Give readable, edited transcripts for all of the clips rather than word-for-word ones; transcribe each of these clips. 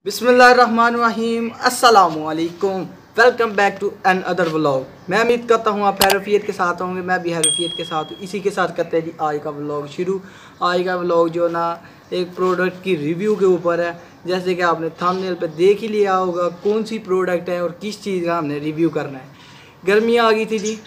बिस्मिल्लाहिर्रहमानिर्रहीम अस्सलामुअलैकुम। Welcome back to another vlog. मैं उम्मीद करता हूँ आप हैरफियत के साथ होंगे, मैं भी हैरफियत के साथ हूँ। इसी के साथ करते हैं जी आज का व्लॉग शुरू। आज का व्लॉग जो ना एक प्रोडक्ट की रिव्यू के ऊपर है। जैसे कि आपने थंबनेल पे देख ही लिया होगा कौन सी प्रोडक्ट है और किस चीज़ का हमने रिव्यू करना है। गर्मियाँ आ गई थी जी,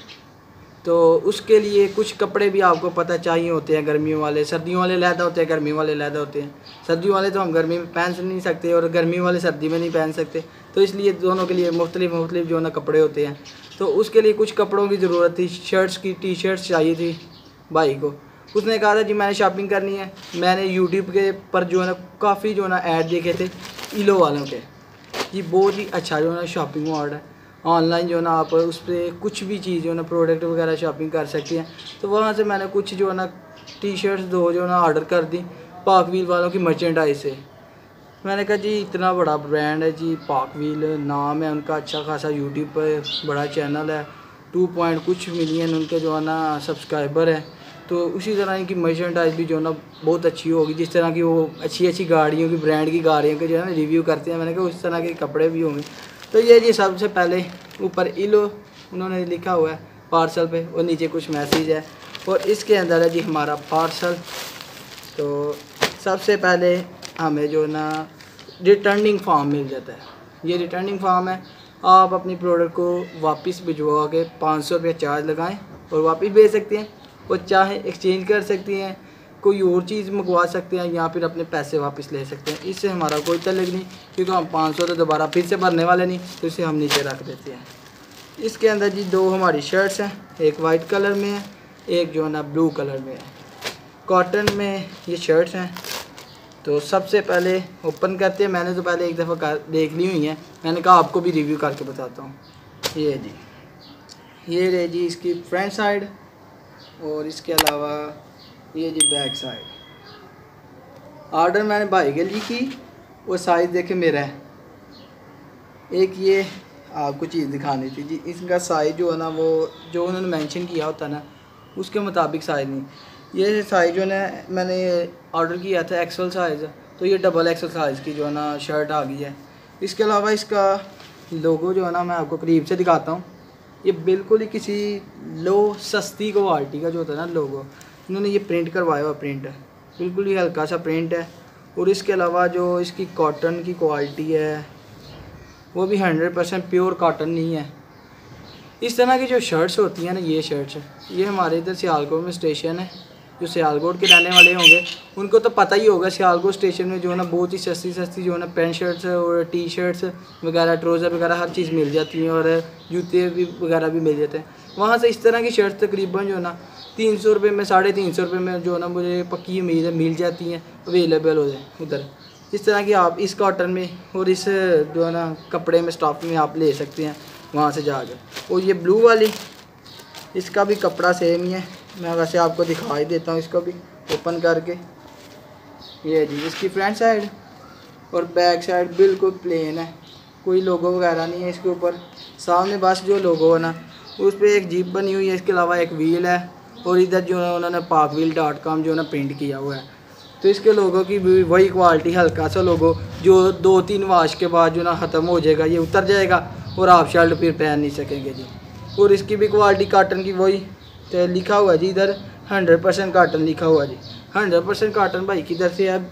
तो उसके लिए कुछ कपड़े भी आपको पता चाहिए होते हैं। गर्मियों वाले सर्दियों वाले लहदा होते हैं, गर्मी वाले लहदा होते हैं। सर्दियों वाले तो हम गर्मी में पहन नहीं सकते और गर्मी वाले सर्दी में नहीं पहन सकते, तो इसलिए दोनों के लिए मुख्तलिफ जो ना कपड़े होते हैं। तो उसके लिए कुछ कपड़ों की ज़रूरत थी। शर्ट्स की टी शर्ट्स चाहिए थी भाई को। उसने कहा था जी मैंने शॉपिंग करनी है। मैंने यूट्यूब के पर जो है ना काफ़ी जो है ना ऐड देखे थे इलो वालों के। ये बहुत ही अच्छा जो है ना शॉपिंग मॉल है। ऑनलाइन जो है ना आप उस पर कुछ भी चीज़ जो है ना प्रोडक्ट वगैरह शॉपिंग कर सकती हैं। तो वहाँ से मैंने कुछ जो है ना टी शर्ट्स दो जो है ना ऑर्डर कर दी पाकवील वालों की मर्चेंडाइज से। मैंने कहा जी इतना बड़ा ब्रांड है जी पाकवील, नाम है उनका अच्छा खासा, यूट्यूब पर बड़ा चैनल है, 2 पॉइंट कुछ मिलियन उनके जो है ना सब्सक्राइबर है। तो उसी तरह इनकी मर्चेंडाइज भी जो है ना बहुत अच्छी होगी। जिस तरह की वो अच्छी अच्छी गाड़ियों की, ब्रांड की गाड़ियों के जो है ना रिव्यू करते हैं, मैंने कहा उस तरह के कपड़े भी होंगे। तो ये जी सबसे पहले ऊपर इलो उन्होंने लिखा हुआ है पार्सल पे और नीचे कुछ मैसेज है और इसके अंदर है जी हमारा पार्सल। तो सबसे पहले हमें जो ना रिटर्निंग फॉर्म मिल जाता है। ये रिटर्निंग फॉर्म है। आप अपनी प्रोडक्ट को वापस भिजवा के 500 रुपये चार्ज लगाएं और वापस भेज सकते हैं, और चाहे एक्सचेंज कर सकती हैं, कोई और चीज़ मंगवा सकते हैं या फिर अपने पैसे वापस ले सकते हैं। इससे हमारा कोई तल्लुक नहीं, क्योंकि हम 500 तो दोबारा फिर से भरने वाले नहीं, तो इसे हम नीचे रख देते हैं। इसके अंदर जी 2 हमारी शर्ट्स हैं, एक वाइट कलर में है, एक जो है ना ब्लू कलर में है। कॉटन में ये शर्ट्स हैं। तो सबसे पहले ओपन करते हैं। मैंने तो पहले एक दफ़ा देख ली हुई है, मैंने कहा आपको भी रिव्यू करके बताता हूँ। ये जी, ये रहे जी इसकी फ्रंट साइड, और इसके अलावा ये जी बैक साइड। ऑर्डर मैंने भाई के लिए की, वो साइज़ देखे मेरा है। एक ये आपको चीज़ दिखानी थी जी, इसका साइज़ जो है ना वो जो उन्होंने मेंशन किया होता है ना उसके मुताबिक साइज़ नहीं। ये साइज़ जो है मैंने ऑर्डर किया था एक्सेल साइज़, तो ये डबल एक्सेल साइज़ की जो है ना शर्ट आ गई है। इसके अलावा इसका लोगो जो है ना मैं आपको करीब से दिखाता हूँ। ये बिल्कुल ही किसी लो सस्ती क्वालिटी का जो होता है ना लोगो, इन्होंने ये प्रिंट करवाया हुआ प्रिंट है, बिल्कुल ही हल्का सा प्रिंट है। और इसके अलावा जो इसकी कॉटन की क्वालिटी है वो भी 100% प्योर कॉटन नहीं है। इस तरह की जो शर्ट्स होती हैं ना, ये शर्ट्स ये हमारे इधर सियालकोट में स्टेशन है। जो सियालकोट के रहने वाले होंगे उनको तो पता ही होगा, सियालकोट स्टेशन में जो है ना बहुत ही सस्ती सस्ती जो है ना पैंट शर्ट्स और टी शर्ट्स वगैरह, ट्राउज़र वगैरह हर चीज़ मिल जाती हैं, और जूते भी वगैरह भी मिल जाते हैं। वहाँ से इस तरह की शर्ट्स तकरीबन जो है ना 300 रुपये में, 350 रुपये में जो है ना मुझे पक्की उम्मीद है मिल जाती हैं, अवेलेबल हो जाए उधर। इस तरह की आप इस कॉटन में और इस जो है ना कपड़े में स्टॉक में आप ले सकते हैं वहाँ से जाकर। और ये ब्लू वाली, इसका भी कपड़ा सेम ही है। मैं वैसे आपको दिखा ही देता हूँ इसको भी ओपन करके। ये जी इसकी फ्रंट साइड और बैक साइड बिल्कुल प्लेन है, कोई लोगो वगैरह नहीं है इसके ऊपर। सामने बस जो लोगो है ना उस पर एक जीप बनी हुई है, इसके अलावा एक व्हील है, और इधर जो है उन्होंने pakvil.com जो है ना प्रिंट किया हुआ है। तो इसके लोगों की भी वही क्वालिटी, हल्का सा लोगो जो 2-3 वाश के बाद जो ना ख़त्म हो जाएगा, ये उतर जाएगा और आप शर्ट फिर पहन नहीं सकेंगे जी। और इसकी भी क्वालिटी काटन की वही, तो लिखा हुआ जी इधर 100% काटन लिखा हुआ जी। 100% काटन भाई किधर से है?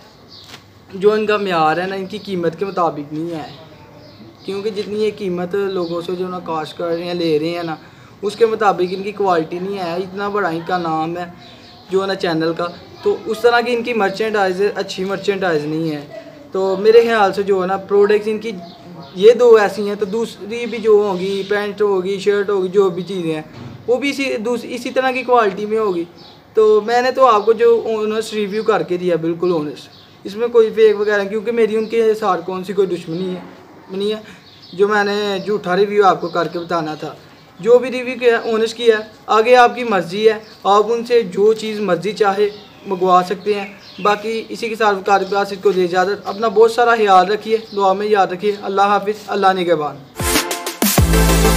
जो इनका म्यार है ना इनकी कीमत के मुताबिक नहीं है, क्योंकि जितनी ये कीमत लोगों से जो ना कास्ट कर रहे हैं, ले रहे हैं ना, उसके मुताबिक इनकी क्वालिटी नहीं है। इतना बड़ा इनका नाम है जो है ना चैनल का, तो उस तरह की इनकी मर्चेंडाइज अच्छी मर्चेंडाइज नहीं है। तो मेरे ख्याल से जो है ना प्रोडक्ट्स इनकी ये 2 ऐसी हैं, तो दूसरी भी जो होगी, पैंट होगी, शर्ट होगी, जो भी चीज़ें हैं वो भी इसी तरह की क्वालिटी में होगी। तो मैंने तो आपको जो ऑनेस्ट रिव्यू करके दिया, बिल्कुल ऑनेस्ट, इसमें कोई फेक वगैरह, क्योंकि मेरी उनके साथ कौन सी कोई दुश्मनी है नहीं है जो मैंने झूठा रिव्यू आपको करके बताना था। जो भी रिव्यू किया ऑनेस्ट किया, आगे आपकी मर्ज़ी है, आप उनसे जो चीज़ मर्ज़ी चाहे मंगवा सकते हैं। बाकी इसी के साथ कारबार को दे इजाज़त। अपना बहुत सारा ख्याल रखिए, दुआ में याद रखिए। अल्लाह हाफिज़, अल्लाह निगहबान।